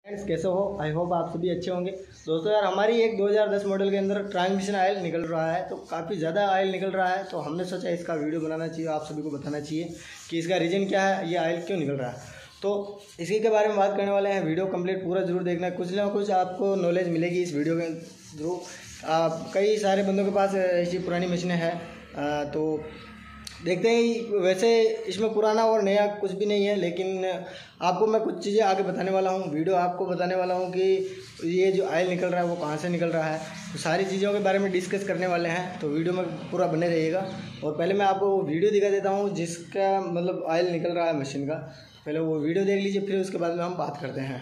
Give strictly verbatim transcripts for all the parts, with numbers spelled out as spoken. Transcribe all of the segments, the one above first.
Friends कैसे हो? I hope आप सभी अच्छे होंगे। दोस्तों यार हमारी एक दो हज़ार दस मॉडल के अंदर ट्रांसमिशन ऑयल निकल रहा है, तो काफ़ी ज़्यादा ऑयल निकल रहा है, तो हमने सोचा इसका वीडियो बनाना चाहिए, आप सभी को बताना चाहिए कि इसका रीज़न क्या है, ये ऑयल क्यों निकल रहा है। तो इसी के बारे में बात करने वाले हैं। वीडियो कंप्लीट पूरा जरूर देखना, कुछ ना कुछ आपको नॉलेज मिलेगी इस वीडियो के थ्रू। कई सारे बंदों के पास ऐसी पुरानी मशीनें हैं, तो देखते हैं। वैसे इसमें पुराना और नया कुछ भी नहीं है, लेकिन आपको मैं कुछ चीज़ें आगे बताने वाला हूँ। वीडियो आपको बताने वाला हूँ कि ये जो ऑयल निकल रहा है वो कहाँ से निकल रहा है, तो सारी चीज़ों के बारे में डिस्कस करने वाले हैं, तो वीडियो में पूरा बने रहिएगा। और पहले मैं आपको वीडियो दिखा देता हूँ जिसका मतलब ऑयल निकल रहा है मशीन का। पहले वो वीडियो देख लीजिए, फिर उसके बाद में हम बात करते हैं।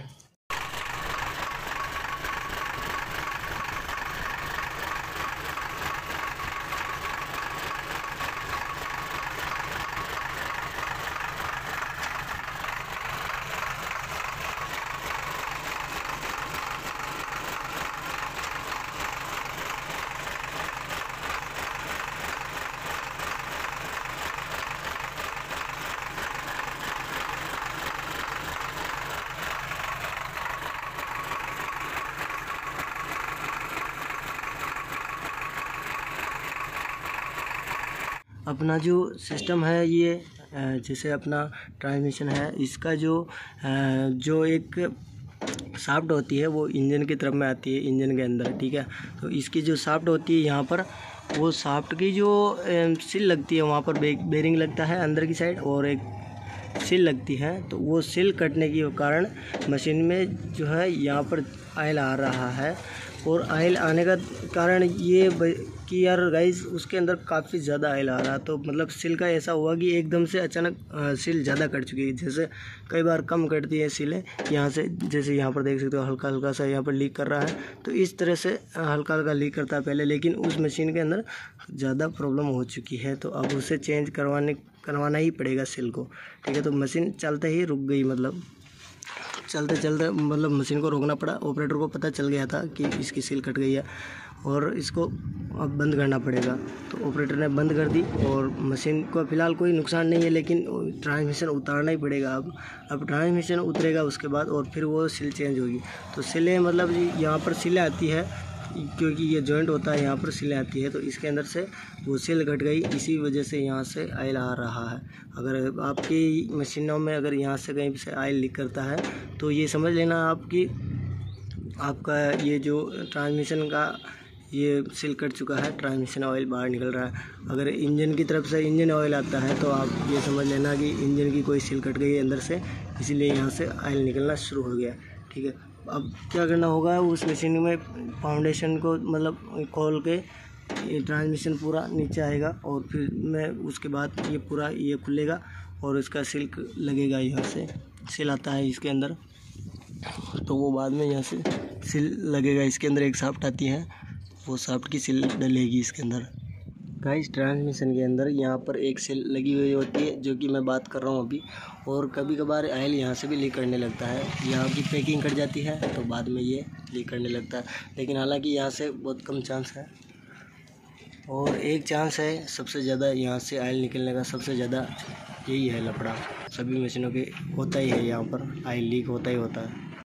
अपना जो सिस्टम है, ये जैसे अपना ट्रांसमिशन है, इसका जो जो एक शाफ्ट होती है वो इंजन की तरफ में आती है, इंजन के अंदर, ठीक है। तो इसकी जो शाफ्ट होती है यहाँ पर, वो शाफ्ट की जो सिल लगती है वहाँ पर बेरिंग लगता है अंदर की साइड, और एक सिल लगती है। तो वो सिल कटने के कारण मशीन में जो है यहाँ पर ऑयल आ रहा है, और ऑयल आने का कारण ये कि यार गाइस उसके अंदर काफ़ी ज़्यादा ऑयल आ रहा है। तो मतलब सिल का ऐसा हुआ कि एकदम से अचानक सिल ज़्यादा कट चुकी है। जैसे कई बार कम कटती है सिलें यहाँ से, जैसे यहाँ पर देख सकते हो हल्का हल्का सा यहाँ पर लीक कर रहा है। तो इस तरह से हल्का हल्का लीक करता है पहले, लेकिन उस मशीन के अंदर ज़्यादा प्रॉब्लम हो चुकी है, तो अब उसे चेंज करवाने करवाना ही पड़ेगा सिल को, ठीक है। तो मशीन चलते ही रुक गई, मतलब चलते चलते मतलब मशीन को रोकना पड़ा। ऑपरेटर को पता चल गया था कि इसकी सील कट गई है और इसको अब बंद करना पड़ेगा। तो ऑपरेटर ने बंद कर दी, और मशीन को फ़िलहाल कोई नुकसान नहीं है, लेकिन ट्रांसमिशन उतारना ही पड़ेगा। अब अब ट्रांसमिशन उतरेगा उसके बाद, और फिर वो सील चेंज होगी। तो सिलें मतलब यहाँ पर सिलें आती है, क्योंकि ये जॉइंट होता है, यहाँ पर सिलें आती है, तो इसके अंदर से वो सिल कट गई, इसी वजह से यहाँ से ऑयल आ रहा है। अगर आपकी मशीनों में अगर यहाँ से कहीं से ऑयल लीक करता है, तो ये समझ लेना आपकी आपका ये जो ट्रांसमिशन का ये सिल कट चुका है, ट्रांसमिशन ऑयल बाहर निकल रहा है। अगर इंजन की तरफ से इंजन ऑयल आता है, तो आप ये समझ लेना कि इंजन की कोई सिल कट गई है अंदर से, इसीलिए यहाँ से ऑयल निकलना शुरू हो गया, ठीक है। अब क्या करना होगा, उस मशीन में फाउंडेशन को मतलब खोल के ये ट्रांसमिशन पूरा नीचे आएगा, और फिर मैं उसके बाद ये पूरा ये खुलेगा और इसका सिल लगेगा। यहाँ से सिल आता है इसके अंदर, तो वो बाद में यहाँ से सिल लगेगा। इसके अंदर एक शाफ्ट आती है, वो शाफ्ट की सिल डलेगी इसके अंदर। गाइस ट्रांसमिशन के अंदर यहाँ पर एक सिल लगी हुई होती है, जो कि मैं बात कर रहा हूँ अभी। और कभी कभार ऑयल यहाँ से भी लीक करने लगता है, यहाँ की पैकिंग कट जाती है तो बाद में ये लीक करने लगता है, लेकिन हालांकि यहाँ से बहुत कम चांस है। और एक चांस है सबसे ज़्यादा, यहाँ से ऑयल निकलने का सबसे ज़्यादा यही है लफड़ा। सभी मशीनों के होता ही है, यहाँ पर ऑयल लीक होता ही होता है।